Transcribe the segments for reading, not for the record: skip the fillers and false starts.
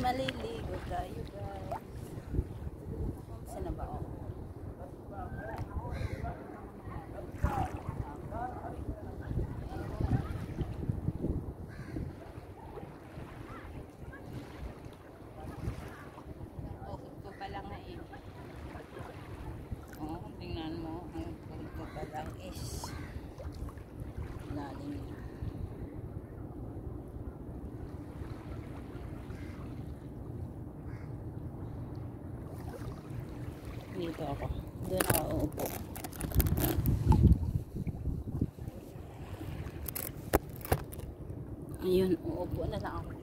maliligo tayo guys. Saan na ba ako? Ukod ko pa lang na eh. Oh, tingnan mo. Ang ukod ko pa lang is lalim na. Dito ako. Doon ako uupo. Ayun, uupo na lang ako.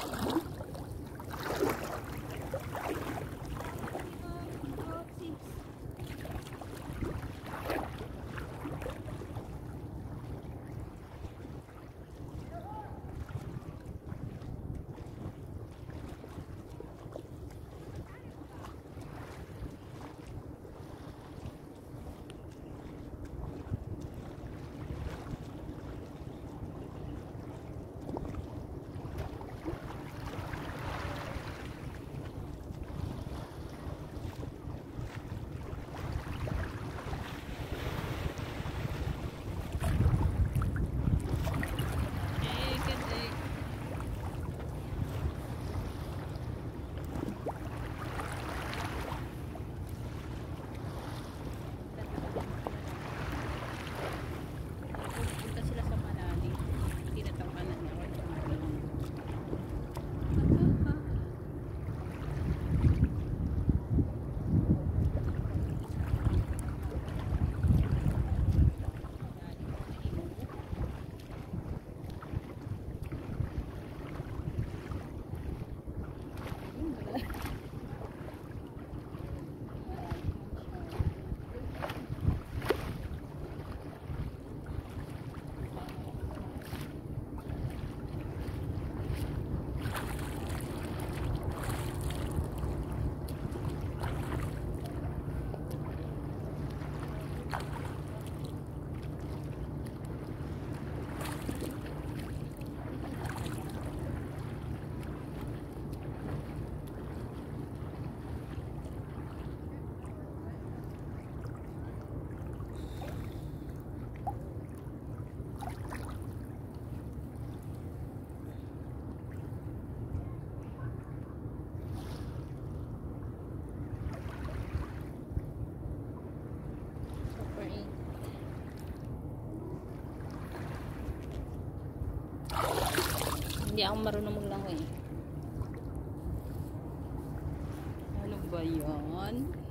Hindi ako marunong maglangoy. Ano ba yan?